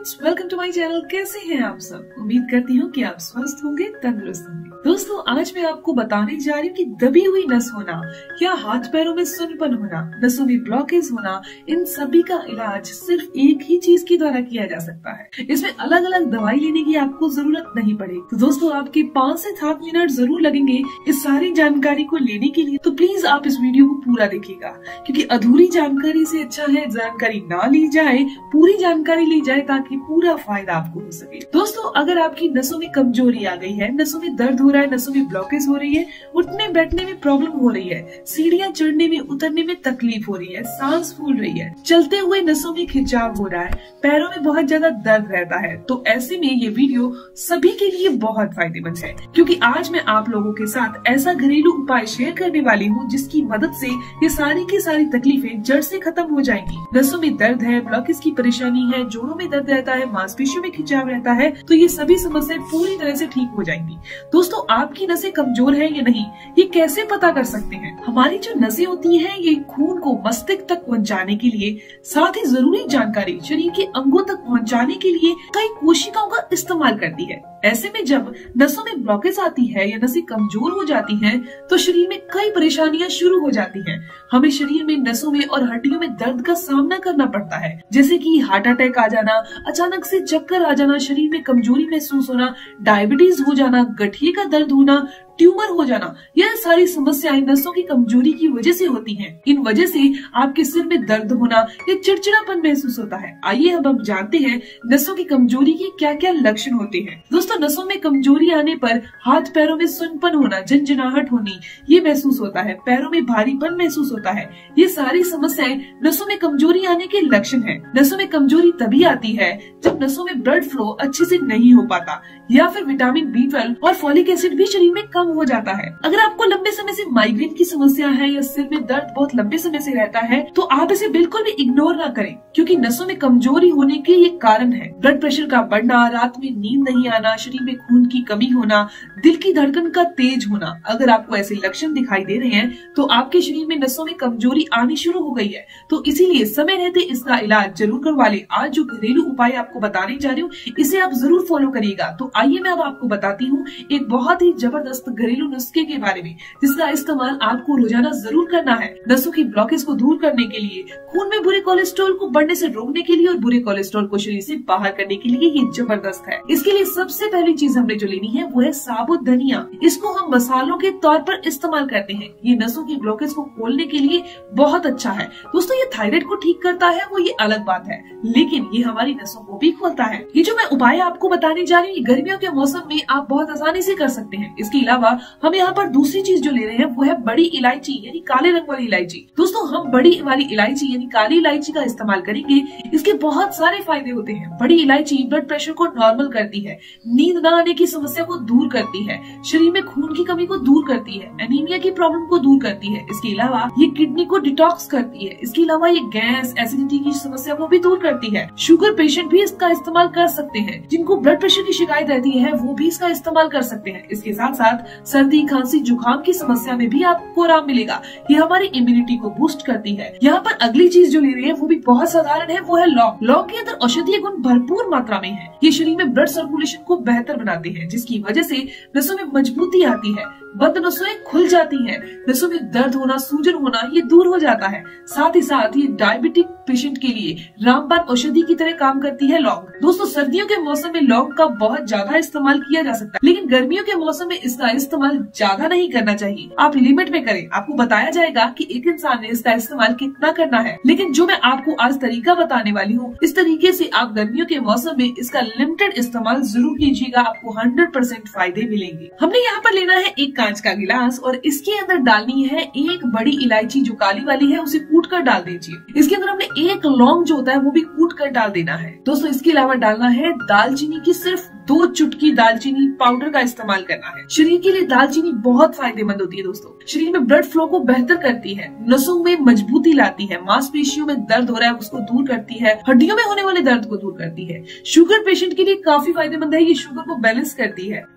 Friends, welcome to my channel. कैसे हैं आप सब? उम्मीद करती हूँ कि आप स्वस्थ होंगे, तंदुरुस्त होंगे। दोस्तों, आज मैं आपको बताने जा रही हूँ कि दबी हुई नस होना या हाथ पैरों में सुन्नपन होना, नसों में ब्लॉकेज होना, इन सभी का इलाज सिर्फ एक ही चीज के द्वारा किया जा सकता है। इसमें अलग अलग दवाई लेने की आपको जरूरत नहीं पड़ेगी। तो दोस्तों, आपके 5 से 7 मिनट जरूर लगेंगे इस सारी जानकारी को लेने के लिए। तो प्लीज आप इस वीडियो को पूरा देखिएगा, क्योंकि अधूरी जानकारी से अच्छा है जानकारी ना ली जाए, पूरी जानकारी ली जाए, ताकि पूरा फायदा आपको हो सके। दोस्तों, अगर आपकी नसों में कमजोरी आ गई है, नसों में दर्द हो रहा है, नसों में ब्लॉकेज हो रही है, उठने बैठने में प्रॉब्लम हो रही है, सीढ़ियाँ चढ़ने में उतरने में तकलीफ हो रही है, सांस फूल रही है, चलते हुए नसों में खिंचाव हो रहा है, पैरों में बहुत ज्यादा दर्द रहता है, तो ऐसे में ये वीडियो सभी के लिए बहुत फायदेमंद है। क्योंकि आज मैं आप लोगों के साथ ऐसा घरेलू उपाय शेयर करने वाली हूँ जिसकी मदद से ये सारी की सारी तकलीफें जड़ से खत्म हो जाएंगी। नसों में दर्द है, ब्लॉकेज की परेशानी है, जोड़ों में दर्द रहता है, मांसपेशियों में खिंचाव रहता है, तो ये सभी समस्याएं पूरी तरह से ठीक हो जाएंगी। दोस्तों, आपकी नसें कमजोर है या नहीं, ये कैसे पता कर सकते हैं? हमारी जो नसें होती हैं, ये खून को मस्तिष्क तक पहुंचाने के लिए, साथ ही जरूरी जानकारी शरीर के अंगों तक पहुंचाने के लिए कई कोशिकाओं का इस्तेमाल करती है। ऐसे में जब नसों में ब्लॉकेज आती है या नसें कमजोर हो जाती हैं, तो शरीर में कई परेशानियां शुरू हो जाती हैं। हमें शरीर में, नसों में और हड्डियों में दर्द का सामना करना पड़ता है, जैसे कि हार्ट अटैक आ जाना, अचानक से चक्कर आ जाना, शरीर में कमजोरी महसूस होना, डायबिटीज हो जाना, गठिए का दर्द होना, ट्यूमर हो जाना। यह सारी समस्याएं नसों की कमजोरी की वजह से होती हैं। इन वजह से आपके सिर में दर्द होना या चिड़चिड़ापन महसूस होता है। आइए अब हम जानते हैं नसों की कमजोरी के क्या क्या लक्षण होते हैं। दोस्तों, नसों में कमजोरी आने पर हाथ पैरों में सुन्नपन होना, झंझनाहट होनी, ये महसूस होता है। पैरों में भारीपन महसूस होता है। ये सारी समस्याएं नसों में कमजोरी आने के लक्षण है। नसों में कमजोरी तभी आती है जब नसों में ब्लड फ्लो अच्छे से नहीं हो पाता, या फिर विटामिन B12 और फॉलिक एसिड भी शरीर में कम हो जाता है। अगर आपको लंबे समय से माइग्रेन की समस्या है या सिर में दर्द बहुत लंबे समय से रहता है, तो आप इसे बिल्कुल भी इग्नोर ना करें, क्योंकि नसों में कमजोरी होने के ये कारण है। ब्लड प्रेशर का बढ़ना, रात में नींद नहीं आना, शरीर में खून की कमी होना, दिल की धड़कन का तेज होना। अगर आपको ऐसे लक्षण दिखाई दे रहे हैं, तो आपके शरीर में नसों में कमजोरी आनी शुरू हो गई है। तो इसीलिए समय रहते इसका इलाज जरूर करवा ले। आज जो घरेलू उपाय आपको बताने जा रही हूँ, इसे आप जरूर फॉलो करिएगा। तो आइए मैं अब आपको बताती हूँ एक बहुत ही जबरदस्त घरेलू नुस्खे के बारे में, जिसका इस्तेमाल आपको रोजाना जरूर करना है। नसों की ब्लॉकेज को दूर करने के लिए, खून में बुरे कोलेस्ट्रॉल को बढ़ने से रोकने के लिए और बुरे कोलेस्ट्रॉल को शरीर से बाहर करने के लिए ये जबरदस्त है। इसके लिए सबसे पहली चीज हमने जो लेनी है वो है साबुत धनिया। इसको हम मसालों के तौर पर इस्तेमाल करते हैं। ये नसों की ब्लॉकेज को खोलने के लिए बहुत अच्छा है। दोस्तों, ये थायराइड को ठीक करता है, वो ये अलग बात है, लेकिन ये हमारी नसों को भी खोलता है। ये जो मैं उपाय आपको बताने जा रही हूँ, गर्मियों के मौसम में आप बहुत आसानी से कर सकते हैं। इसके अलावा हम यहाँ पर दूसरी चीज जो ले रहे हैं वो है बड़ी इलायची, यानी काले रंग वाली इलायची। दोस्तों, हम बड़ी वाली इलायची यानी काली इलायची का इस्तेमाल करेंगे। इसके बहुत सारे फायदे होते हैं। बड़ी इलायची ब्लड प्रेशर को नॉर्मल करती है, नींद न आने की समस्या को दूर करती है, शरीर में खून की कमी को दूर करती है, एनीमिया की प्रॉब्लम को दूर करती है। इसके अलावा ये किडनी को डिटॉक्स करती है। इसके अलावा ये गैस, एसिडिटी की समस्या को भी दूर करती है। शुगर पेशेंट भी इसका इस्तेमाल कर सकते हैं। जिनको ब्लड प्रेशर की शिकायत रहती है, वो भी इसका इस्तेमाल कर सकते हैं। इसके साथ साथ सर्दी, खांसी, जुकाम की समस्या में भी आपको आराम मिलेगा। ये हमारी इम्यूनिटी को बूस्ट करती है। यहाँ पर अगली चीज जो ले रही है वो भी बहुत साधारण है, वो है लौंग। लौंग के अंदर औषधीय गुण भरपूर मात्रा में है। ये शरीर में ब्लड सर्कुलेशन को बेहतर बनाते हैं, जिसकी वजह से नसों में मजबूती आती है, बंद नसें खुल जाती हैं, नसों में दर्द होना, सूजन होना ये दूर हो जाता है। साथ ही साथ ये डायबिटिक पेशेंट के लिए रामबाण औषधि की तरह काम करती है लौंग। दोस्तों, सर्दियों के मौसम में लौंग का बहुत ज्यादा इस्तेमाल किया जा सकता है, लेकिन गर्मियों के मौसम में इसका इस्तेमाल ज्यादा नहीं करना चाहिए। आप लिमिट में करें। आपको बताया जाएगा कि एक इंसान ने इसका इस्तेमाल कितना करना है, लेकिन जो मैं आपको आज तरीका बताने वाली हूँ, इस तरीके से आप गर्मियों के मौसम में इसका लिमिटेड इस्तेमाल जरूर कीजिएगा। आपको 100% फायदे मिलेंगे। हमने यहाँ पर लेना है एक कांच का गिलास और इसके अंदर डालनी है एक बड़ी इलायची जो काली वाली है, उसे कूट कर डाल दीजिए। इसके अंदर हमने एक लौंग जो होता है वो भी कूट कर डाल देना है। दोस्तों, इसके अलावा डालना है दालचीनी की सिर्फ 2 चुटकी दालचीनी पाउडर का इस्तेमाल करना है। शरीर के लिए दालचीनी बहुत फायदेमंद होती है। दोस्तों, शरीर में ब्लड फ्लो को बेहतर करती है, नसों में मजबूती लाती है, मांसपेशियों में दर्द हो रहा है उसको दूर करती है, हड्डियों में होने वाले दर्द को दूर करती है। शुगर पेशेंट के लिए काफी फायदेमंद है। ये शुगर को बैलेंस करती है।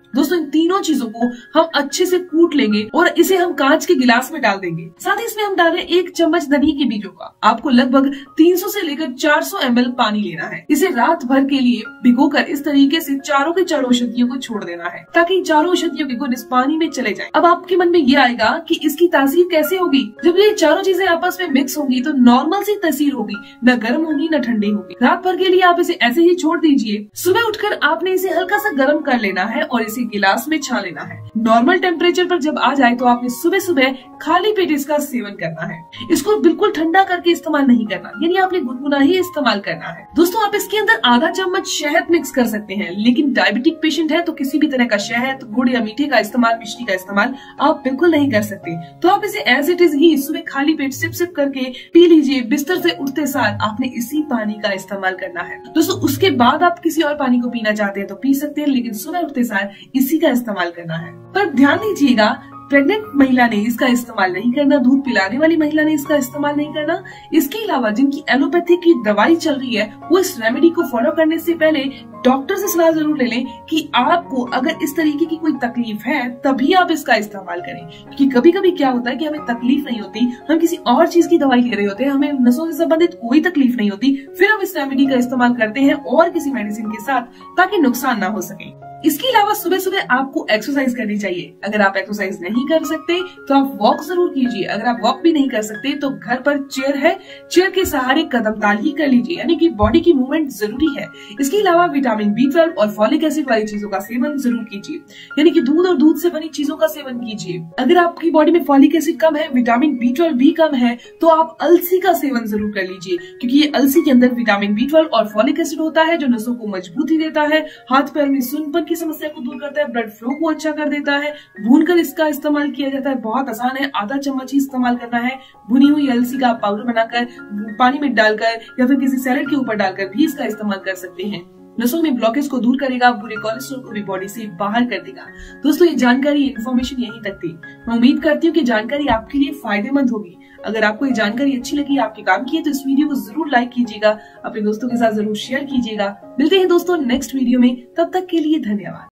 दोस्तों इन तीनों चीजों को हम अच्छे से कूट लेंगे और इसे हम कांच के गिलास में डाल देंगे। साथ ही इसमें हम डाल रहे हैं 1 चम्मच धनिया के बीजों का। आपको लगभग 300 से लेकर 400 ml पानी लेना है। इसे रात भर के लिए भिगोकर इस तरीके से चारों के चारों औषधियों को छोड़ देना है ताकि चारों औषधियों के गुण इस पानी में चले जाएं। अब आपके मन में ये आएगा कि इसकी तासीर कैसे होगी। जब ये चारों चीजें आपस में मिक्स होंगी तो नॉर्मल सी तासीर होगी, न गर्म होगी न ठंडी होगी। रात भर के लिए आप इसे ऐसे ही छोड़ दीजिए। सुबह उठकर आपने इसे हल्का सा गर्म कर लेना है और इसे गिलास में छान लेना है। नॉर्मल टेम्परेचर पर जब आ जाए तो आपने सुबह सुबह खाली पेट इसका सेवन करना है। इसको बिल्कुल ठंडा करके इस्तेमाल नहीं करना, यानी आपने गुनगुना ही इस्तेमाल करना है। दोस्तों आप इसके अंदर आधा चम्मच शहद मिक्स कर सकते हैं, लेकिन डायबिटिक पेशेंट है तो किसी भी तरह का शहद, गुड़ या मीठे का इस्तेमाल, मिश्री का इस्तेमाल आप बिल्कुल नहीं कर सकते। तो आप इसे एज इट इज ही सुबह खाली पेट सिप सिप करके पी लीजिए। बिस्तर से उठते सार आपने इसी पानी का इस्तेमाल करना है। दोस्तों उसके बाद आप किसी और पानी को पीना चाहते हैं तो पी सकते हैं, लेकिन सुबह उठते सार इसी का इस्तेमाल करना है। पर ध्यान दीजिएगा, प्रेग्नेंट महिला ने इसका इस्तेमाल नहीं करना, दूध पिलाने वाली महिला ने इसका इस्तेमाल नहीं करना। इसके अलावा जिनकी एलोपैथी की दवाई चल रही है वो इस रेमेडी को फॉलो करने से पहले डॉक्टर से सलाह जरूर ले लें कि आपको अगर इस तरीके की कोई तकलीफ है तभी आप इसका इस्तेमाल करें। क्योंकि कभी कभी क्या होता है कि हमें तकलीफ नहीं होती, हम किसी और चीज की दवाई ले रहे होते हैं, हमें नसों से संबंधित कोई तकलीफ नहीं होती, फिर हम इस रेमेडी का इस्तेमाल करते हैं और किसी मेडिसिन के साथ ताकि नुकसान ना हो सके। इसके अलावा सुबह सुबह आपको एक्सरसाइज करनी चाहिए। अगर आप एक्सरसाइज नहीं कर सकते तो आप वॉक जरूर कीजिए। अगर आप वॉक भी नहीं कर सकते तो घर पर चेयर है, चेयर के सहारे कदम ताल ही कर लीजिए, यानी कि बॉडी की मूवमेंट जरूरी है। इसके अलावा विटामिन B12 और फॉलिक एसिड वाली चीजों का सेवन जरूर कीजिए, यानी कि दूध और दूध से बनी चीजों का सेवन कीजिए। अगर आपकी बॉडी में फॉलिक एसिड कम है, विटामिन B12 भी कम है, तो आप अलसी का सेवन जरूर कर लीजिए, क्योंकि ये अलसी के अंदर विटामिन B12 और फॉलिक एसिड होता है जो नसों को मजबूती देता है, हाथ पैर में सुनपन की समस्या को दूर करता है, ब्लड फ्लो को अच्छा कर देता है। भूनकर इसका इस्तेमाल किया जाता है, बहुत आसान है, आधा चम्मच ही इस्तेमाल करना है। भुनी हुई अलसी का पाउडर बनाकर पानी में डालकर या फिर किसी सैलेड के ऊपर डालकर भी इसका इस्तेमाल कर सकते हैं। नसों में ब्लॉकेज को दूर करेगा, बुरे कोलेस्ट्रॉल को भी बॉडी से बाहर कर देगा। दोस्तों ये जानकारी, इन्फॉर्मेशन यहीं तक थी। मैं उम्मीद करती हूँ कि जानकारी आपके लिए फायदेमंद होगी। अगर आपको ये जानकारी अच्छी लगी, आपके काम की है, तो इस वीडियो को जरूर लाइक कीजिएगा, अपने दोस्तों के साथ जरूर शेयर कीजिएगा। मिलते हैं दोस्तों नेक्स्ट वीडियो में, तब तक के लिए धन्यवाद।